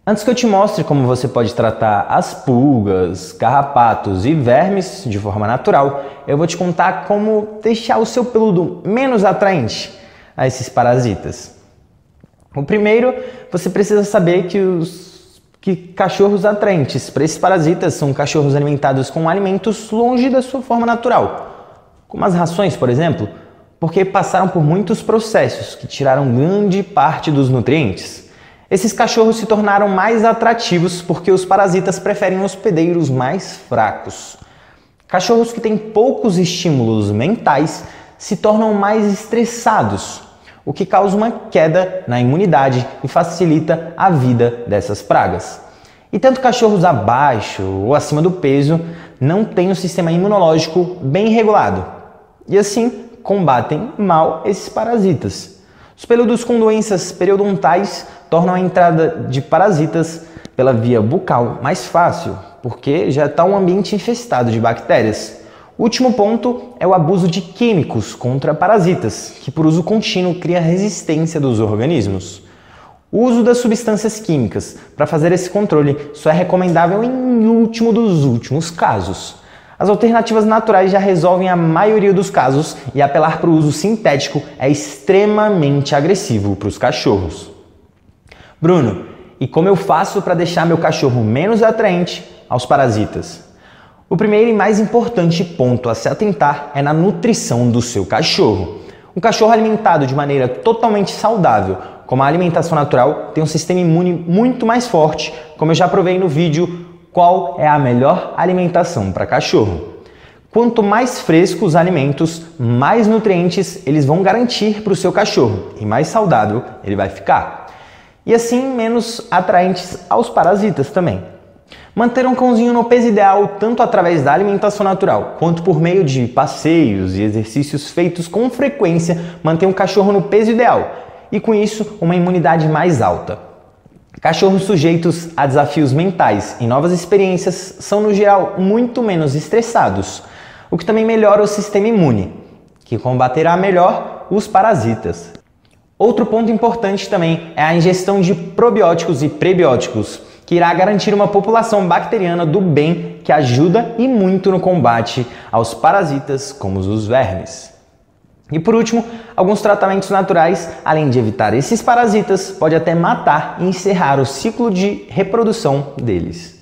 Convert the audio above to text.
Antes que eu te mostre como você pode tratar as pulgas, carrapatos e vermes de forma natural, eu vou te contar como deixar o seu peludo menos atraente a esses parasitas. O primeiro, você precisa saber que cachorros atraentes para esses parasitas são cachorros alimentados com alimentos longe da sua forma natural, como as rações, por exemplo, porque passaram por muitos processos que tiraram grande parte dos nutrientes. Esses cachorros se tornaram mais atrativos porque os parasitas preferem hospedeiros mais fracos. Cachorros que têm poucos estímulos mentais se tornam mais estressados, o que causa uma queda na imunidade e facilita a vida dessas pragas. E tanto cachorros abaixo ou acima do peso não têm um sistema imunológico bem regulado e assim combatem mal esses parasitas. Os peludos com doenças periodontais tornam a entrada de parasitas pela via bucal mais fácil, porque já está um ambiente infestado de bactérias. O último ponto é o abuso de químicos contra parasitas, que por uso contínuo cria resistência dos organismos. O uso das substâncias químicas para fazer esse controle só é recomendável em último dos últimos casos. As alternativas naturais já resolvem a maioria dos casos e apelar para o uso sintético é extremamente agressivo para os cachorros. Bruno, e como eu faço para deixar meu cachorro menos atraente aos parasitas? O primeiro e mais importante ponto a se atentar é na nutrição do seu cachorro. Um cachorro alimentado de maneira totalmente saudável, como a alimentação natural, tem um sistema imune muito mais forte, como eu já provei no vídeo qual é a melhor alimentação para cachorro. Quanto mais frescos os alimentos, mais nutrientes eles vão garantir para o seu cachorro e mais saudável ele vai ficar. E assim menos atraentes aos parasitas também. Manter um cãozinho no peso ideal tanto através da alimentação natural quanto por meio de passeios e exercícios feitos com frequência mantém um cachorro no peso ideal e com isso uma imunidade mais alta. Cachorros sujeitos a desafios mentais e novas experiências são no geral muito menos estressados, o que também melhora o sistema imune, que combaterá melhor os parasitas. Outro ponto importante também é a ingestão de probióticos e prebióticos, que irá garantir uma população bacteriana do bem que ajuda e muito no combate aos parasitas como os vermes. E por último, alguns tratamentos naturais, além de evitar esses parasitas, pode até matar e encerrar o ciclo de reprodução deles.